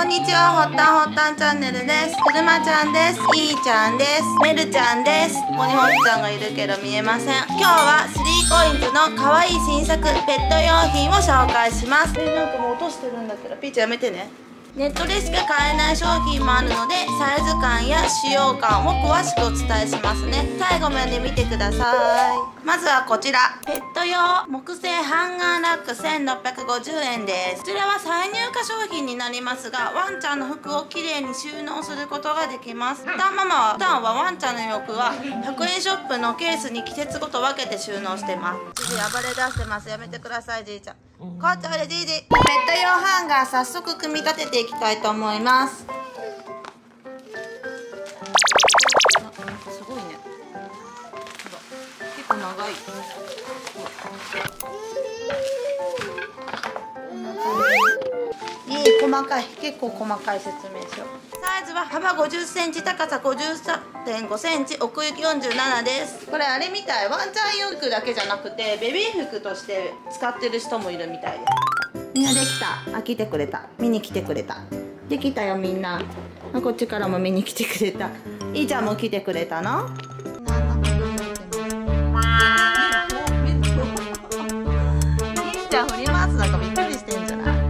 こんにちは、ほったんチャンネルです。くるまちゃんです。いーちゃんです。めるちゃんです。ここにほっちゃんがいるけど見えません。今日は3COINS の可愛い新作ペット用品を紹介します。なんかもう落としてるんだけど、ピーちゃんやめてね。ネットでしか買えない商品もあるので、サイズ感や使用感を詳しくお伝えしますね。最後まで見てください。まずはこちら、ペット用木製ハンガーラック1650円です。こちらは再入荷商品になりますが、ワンちゃんの服をきれいに収納することができます。普段はワンちゃんの洋服は100円ショップのケースに季節ごと分けて収納してます。じい暴れ出してます。やめてください、じいちゃん。こっちおいで、じいじ。ペット用ハンガー早速組み立てていきたいと思います。すごいね。結構長い。細かい、結構細かい説明書。サイズは幅50センチ、高さ53.5センチ、奥行き47です。これあれみたい、ワンちゃん洋服だけじゃなくてベビー服として使ってる人もいるみたいです。みんなできた。あ、来てくれた。見に来てくれた。できたよみんな。あ、こっちからも見に来てくれた。いいちゃんも来てくれたの。いいちゃん振り回すなんかびっくりしてんじゃない。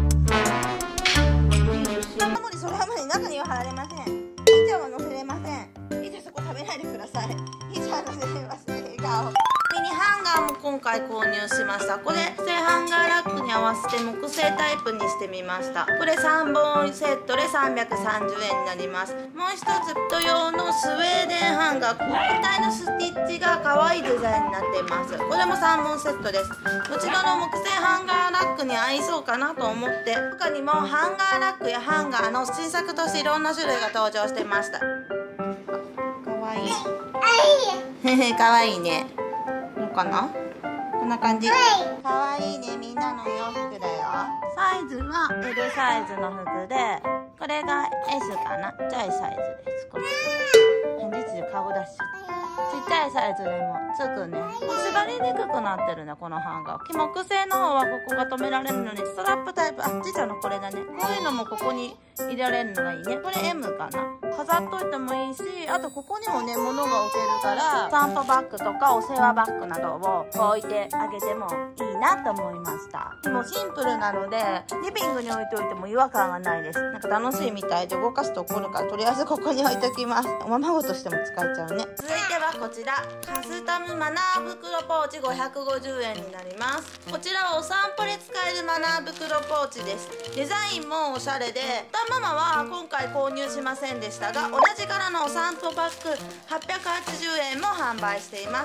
それは無理、中には貼られません。いいちゃんは乗せれません。いいちゃんそこ食べないでください。いいちゃん乗せれません。笑顔。ミニハンガーも今回購入しました。これ正ハンガーラックに合わせて木製タイプにしてみました。これ3本セットで330円になります。もう一つペット用のスウェーデンハンガー、広告体のスティッチが可愛いデザインになっています。これも3本セットです。こちらの木製ハンガーラックに合いそうかなと思って、他にもハンガーラックやハンガーの新作としていろんな種類が登場してました。かわいい。へへ、かわいいね。かな、こんな感じ。かわいいね、みんなのお洋服だよ。サイズは L サイズの服で、これが S かな、ちっちゃいサイズです。これ実顔出しちっちゃいサイズでもつくね。縛りにくくなってるね、このハンガー。木製の方はここが止められるのにストラップタイプ、あ、ちっちゃいのこれだね。こういうのもここに入れられるのがいいね。これ M かな、飾っといてもいいし、あとここにもね物が置けるから、散歩バッグとかお世話バッグなどを置いてあげてもいいなと思いました。でもシンプルなのでリビングに置いておいても違和感がないです。なんか楽しいみたいで動かすと怒るから、とりあえずここに置いときます。おままごとしても使えちゃうね。続いてはこちら、カスタムマナー袋ポーチ550円になります。こちらはお散歩で使えるマナー袋ポーチです。デザインもおしゃれで、ママは今回購入しませんでしたが、同じ柄のお散歩バッグ880円も販売しています。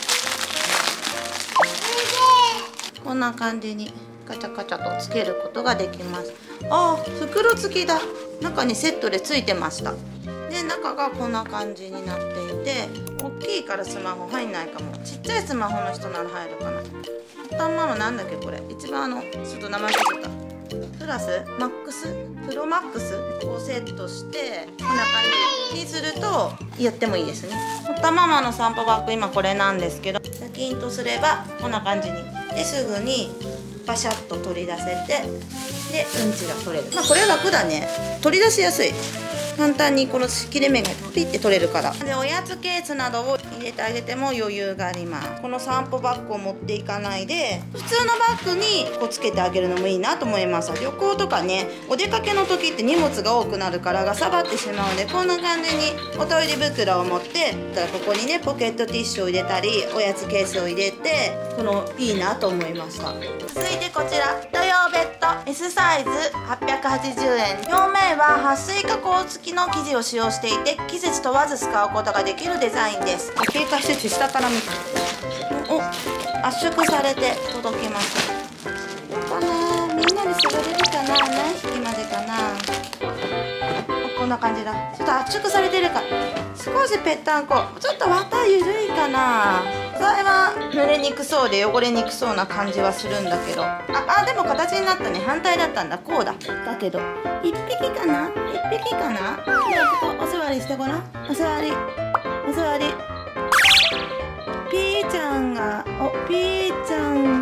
こんな感じにカチャカチャとつけることができます。あー、袋付きだ。中にセットでついてました。で、中がこんな感じになっていて、大きいからスマホ入んないかも。ちっちゃいスマホの人なら入るかな。頭はなんだっけこれ、一番ちょっと名前忘れた。プラスマックスプロマックスをセットして、こんな感じにするとやってもいいですね。ほったママの散歩バッグ今これなんですけど、シャキンとすればこんな感じにですぐにバシャッと取り出せて、でうんちが取れる。まあこれは楽だね、取り出しやすい。簡単にこの切れ目がピッて取れるから。でおやつケースなどを入れてあげても余裕があります。この散歩バッグを持っていかないで普通のバッグにこうつけてあげるのもいいなと思います。旅行とかね、お出かけの時って荷物が多くなるからがさばってしまうので、こんな感じにおトイレ袋を持って、ここにねポケットティッシュを入れたりおやつケースを入れて、いいなと思いました。続いてこちら、土曜ベッド S サイズ880円。表面は撥水加工付きの生地を使用していて、季節問わず使うことができるデザインです。警戒してて下から見て、お、圧縮されて届きました。かな、みんなで座れるかな、何匹までかな。こんな感じだ。ちょっと圧縮されてるから少しぺったんこ。ちょっと綿ゆるいかな。それは濡れにくそうで汚れにくそうな感じはするんだけど、でも形になったね。反対だったんだ、こうだ。だけど1匹かな、1匹かな。じゃあここお座りしてごらん。お座りお座り。ピーちゃんが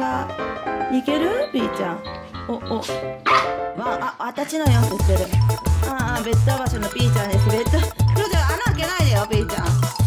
いける？ピーちゃん、あたちのよくしてる。 ああ、ベッド場所のピーちゃんです。ベッド、クロちゃん穴開けないでよ、ピーちゃ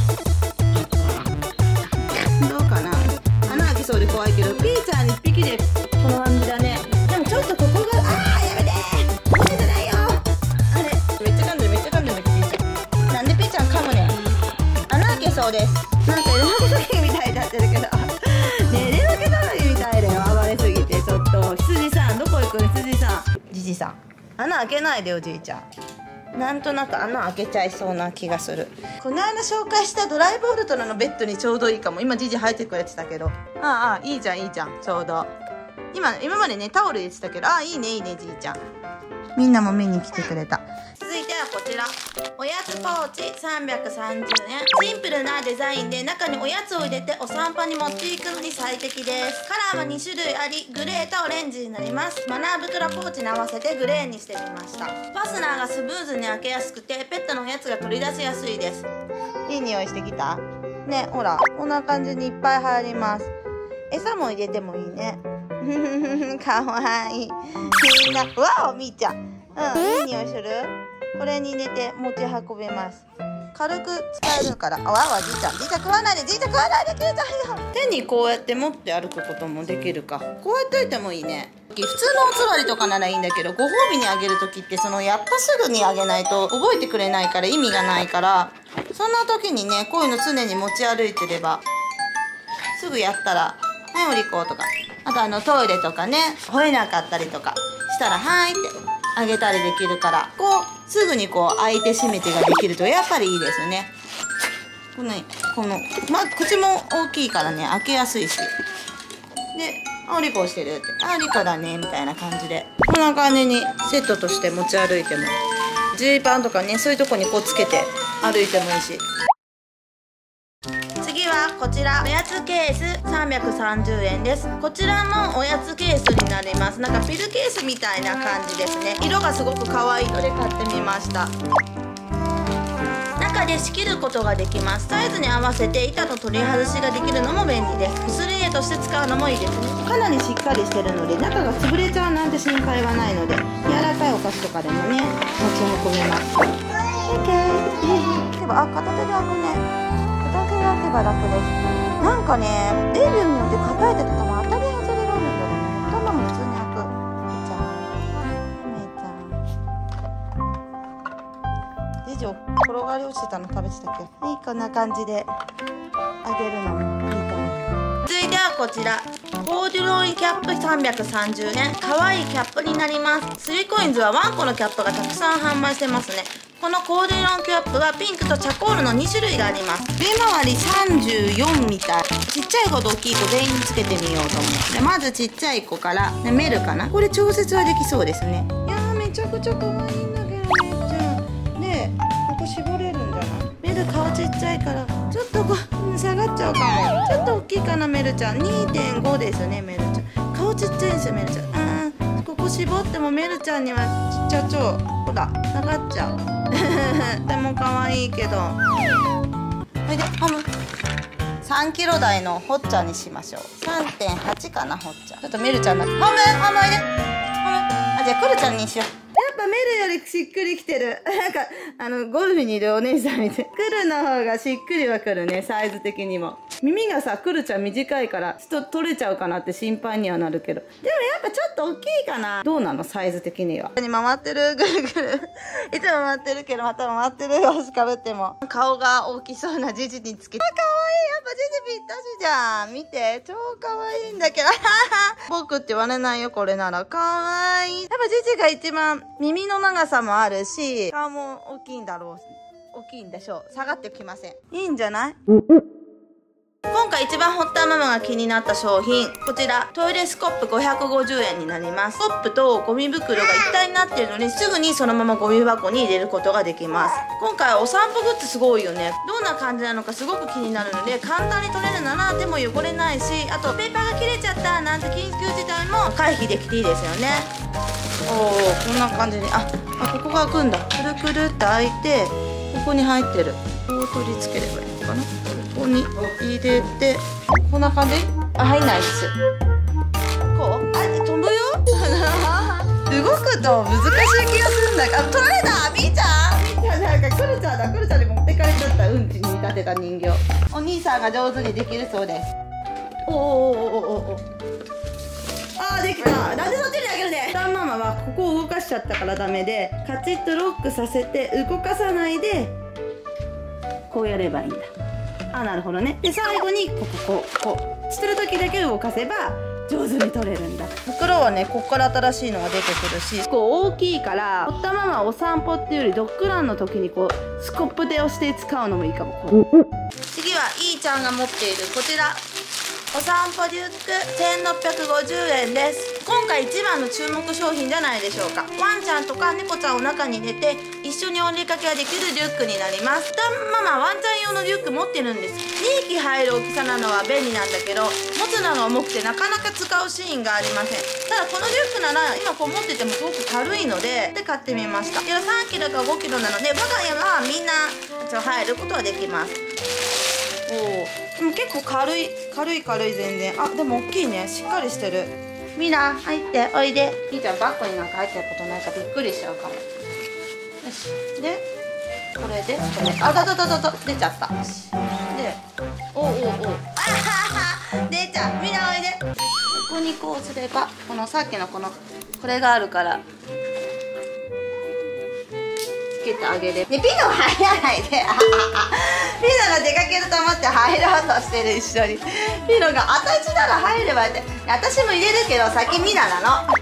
ん。どうかな。穴開きそうで怖いけど、ピーちゃん1匹でこの感じだね。でもちょっとここが、ああ、やめてー。これじゃないよ。あれ、めっちゃ噛んでる、めっちゃ噛んでる、ピーちゃん。なんでピーちゃん噛むねん。穴開けそうです。なんか寝ぼけたみたいになってるけど。ねえ、寝ぼけたのみたいだよ、暴れすぎて。ちょっと、羊さん、どこ行くの、羊さん。じじさん。穴開けないでよ、じいちゃん。なんとなく穴開けちゃいそうな気がする。この間紹介したドライブウルトラのベッドにちょうどいいかも。今じじ入ってくれてたけど、ああ、いいじゃんいいじゃん、ちょうど。今までねタオル入れてたけど、ああ、いいねいいね、じいちゃん。みんなも見に来てくれた。続いてはこちら、おやつポーチ330円。シンプルなデザインで中におやつを入れてお散歩に持っていくのに最適です。カラーは2種類あり、グレーとオレンジになります。マナー袋ポーチに合わせてグレーにしてみました。ファスナーがスムーズに開けやすくてペットのおやつが取り出しやすいです。いい匂いしてきたね。ほら、こんな感じにいっぱい入ります。餌も入れてもいいね。かわいい。みんな、わお、みーちゃん。いい匂いする。これに入れて持ち運べます。軽く使えるから。あわわ、じいちゃん食わないで、じいちゃん食わないで、じいちゃんよ。手にこうやって持って歩くこともできるか。こうやっといてもいいね。普通のおつわりとかならいいんだけど、ご褒美にあげる時って、やったすぐにあげないと覚えてくれないから意味がないから、そんな時にね、こういうの常に持ち歩いてれば、すぐやったら、はい、お利口とか。あとトイレとかね、吠えなかったりとかしたら、はいってあげたりできるから、こうすぐにこう開いて閉めてができるとやっぱりいいですね。口も大きいからね、開けやすいし。で、あ、お利口してるって、あ、リコだねみたいな感じで、こんな感じにセットとして持ち歩いても、ジーパンとかね、そういうとこにこうつけて歩いてもいいし。次はこちら、おやつケース330円です。こちらもおやつケースになります。なんかピルケースみたいな感じですね。色がすごく可愛いので買ってみました。中で仕切ることができます。サイズに合わせて板の取り外しができるのも便利です。3A として使うのもいいですね。かなりしっかりしてるので、中が潰れちゃうなんて心配はないので、柔らかいお菓子とかでもね、持ち運べます。でも、あ、片手で開くね。片手で開けば楽です。なんかね、レビューによって硬い時とも当たり外れがあるんだよね。頭も普通に開く。めちゃん。ジジ転がり落ちてたの食べてたっけ。はい、こんな感じであげるのもいいと思う。続いてはこちら、コーデュロイキャップ330円。可愛いキャップになります。3COINS はワンコのキャップがたくさん販売してますね。このコーデュロイキャップはピンクとチャコールの2種類があります。上回り34みたい。ちっちゃいほど大きい子全員つけてみようと思う。で、まずちっちゃい子からメルかな。これ調節はできそうですね。いやー、めちゃくちゃ可愛いんだけど、めっちゃ。で、ここ絞れるんじゃない？メル顔ちっちゃいからちょっと下がっちゃうかも。ちょっと大きいかな、メルちゃん。 2.5 ですね、メルちゃん。顔ちっちゃいんですよ、メルちゃん。ここ絞ってもメルちゃんにはちっちゃ超、ほら下がっちゃう。でも可愛いけど。これでハム3キロ台のホッチャにしましょう。 3.8 かな、ホッチャ。ちょっとメルちゃんのハムおいで、ハム。じゃあクルちゃんにしよう。やっぱメルよりしっくりきてる。なんかゴルフにいるお姉さんみたい。クルの方がしっくりはくるね、サイズ的にも。耳がさ、クルちゃん短いからちょっと取れちゃうかなって心配にはなるけど、でもやっぱちょっと大きいかな。どうなの、サイズ的には。回ってる、ぐるぐる。いつも回ってるけど、また回ってるよ、しかぶっても。顔が大きそうなジジにつけて。あ、かわいい。やっぱジジぴったしじゃん。見て、超かわいいんだけど。僕って言われないよ、これなら。かわいい。やっぱジジが一番耳の長さもあるし、顔も大きいんだろう。大きいんでしょう。下がってきません。いいんじゃない？今回一番ホッターママが気になった商品、こちらトイレスコップ550円になります。スコップとゴミ袋が一体になっているので、すぐにそのままゴミ箱に入れることができます。今回はお散歩グッズすごいよね。どんな感じなのかすごく気になるので、簡単に取れるなら手も汚れないし、あとペーパーが切れちゃったなんて緊急事態も回避できていいですよね。おー、こんな感じに、ここが開くんだ。くるくるって開いて、ここに入ってる。こう取り付ければいいのかな。ここに入れて、こんな感じ。入んないです。こう、飛ぶよ。動くと難しい気がするんだけど、取られた。みーちゃんなんかクルちゃんだ。クルちゃんに持ってかれちゃった。うんちに見立てた人形。お兄さんが上手にできるそうです。おおおおおお。あーできた。なんでそっちにあげるね。ダンママはここを動かしちゃったからダメで、カチッとロックさせて動かさないでこうやればいいんだ。あ、なるほどね。で最後にこうしてる時だけ動かせば上手に取れるんだ。袋はね、こっから新しいのが出てくるし、こう大きいからおったままお散歩っていうよりドッグランの時にこうスコップ手をして使うのもいいかも。次はいーちゃんが持っているこちら、お散歩リュック1650円です。今回一番の注目商品じゃないでしょうか。ワンちゃんとか猫ちゃんを中に入れて一緒にお出かけができるリュックになります。ママワンちゃん用のリュック持ってるんです。2匹入る大きさなのは便利なんだけど、持つのが重くてなかなか使うシーンがありません。ただこのリュックなら今こう持っててもすごく軽いので買ってみました。3キロか5キロなので我が家はみんな入ることはできます。おお、でも結構軽い全然。あ、でも大きいね。しっかりしてる。みんな入っておいで。みーちゃんバッグになんか入ってることないかびっくりしちゃうかも。よし。でこれであだ出ちゃった。でお出ちゃう。みんなおいで。ここにこうすればこのさっきのこれがあるからつけてあげれば。ピノ入らないで。ピノが出かけると思って入ろうとしてる。一緒にピノが私なら入ればって。私も入れるけど先ミナなの。はい、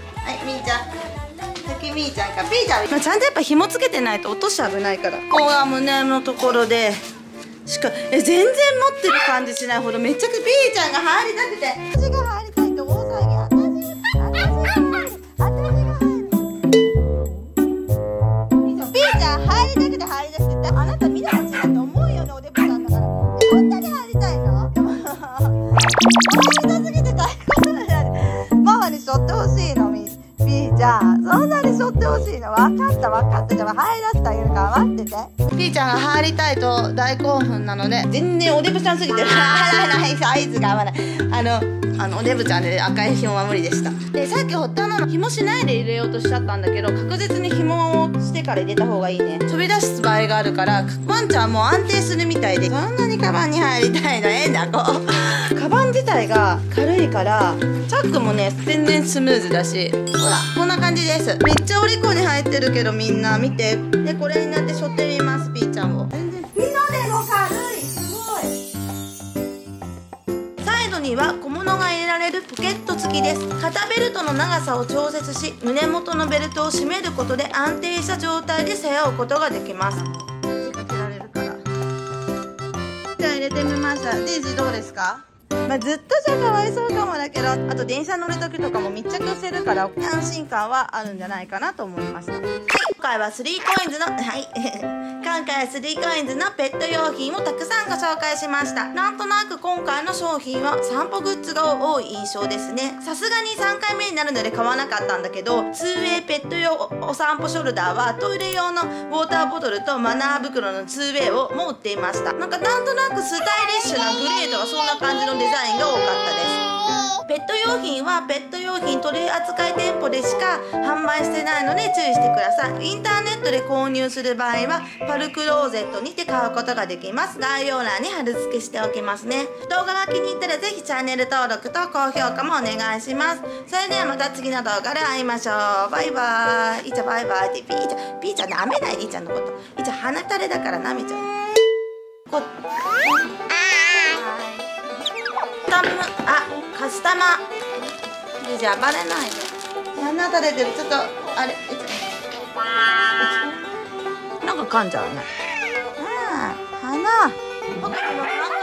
みーちゃん先みーちゃんか。ピーちゃんちゃんとやっぱ紐つけてないと落とし危ないから。ここが胸のところで全然持ってる感じしないほどめっちゃくピーちゃんが入りたくて、私が入りたいって大騒ぎ。入りたくてあなたみんな欲しいって思うよね。おデブさんだからそんなに入りたいの。入りたすぎて大変だよ。ママに背負ってほしいの。ピーちゃんそんなに背負ってほしいの。分かったじゃあ入らせてあげるから待ってて。ピーちゃんが入りたいと大興奮なので、全然おデブちゃんすぎてないサイズが合わない。おデブちゃんで赤い紐は無理でした。でさっき堀田ママ紐しないで入れようとしちゃったんだけど、確実に紐をしてから入れた方がいいね。飛び出す場合があるからワンちゃんも安定するみたいで、そんなにカバンに入りたいのだカバン自体が軽いからチャックもね全然スムーズだし、ほらこんな感じです。めっちゃおりこに入ってるけどみんな見て。でこれになって背負ってみます。ピーちゃんを全然ピノでも軽い。すごい。サイドには小物が入れられるポケット付きです。肩ベルトの長さを調節し胸元のベルトを締めることで安定した状態で背負うことができます。かけられるから。じゃあ入れてみました。デイジーどうですか。ずっとじゃかわいそうかもだけど、あと電車乗る時とかも密着してるから安心感はあるんじゃないかなと思いました。今回は3COINS の今回は3COINS のペット用品をたくさんご紹介しました。なんとなく今回の商品は散歩グッズが多い印象ですね。さすがに3回目になるので買わなかったんだけど、2way ペット用お散歩ショルダーはトイレ用のウォーターボトルとマナー袋の 2way をも売っていました。なんとなくスタイリッシュなグレーとかそんな感じのデザインが多かったです。ペット用品はペット用品取り扱い店舗でしか販売してないので注意してください。インターネットで購入する場合はパルクローゼットにて買うことができます。概要欄に貼り付けしておきますね。動画が気に入ったらぜひチャンネル登録と高評価もお願いします。それではまた次の動画で会いましょう。バイバーイ。いーちゃんバイバイって。ピーちゃん舐めないでいーちゃんのこと。いーちゃん鼻垂れだから舐めちゃう。カスタマーじゃあバレないで。鼻垂れてる。ちょっとあれなんか噛んじゃうね。鼻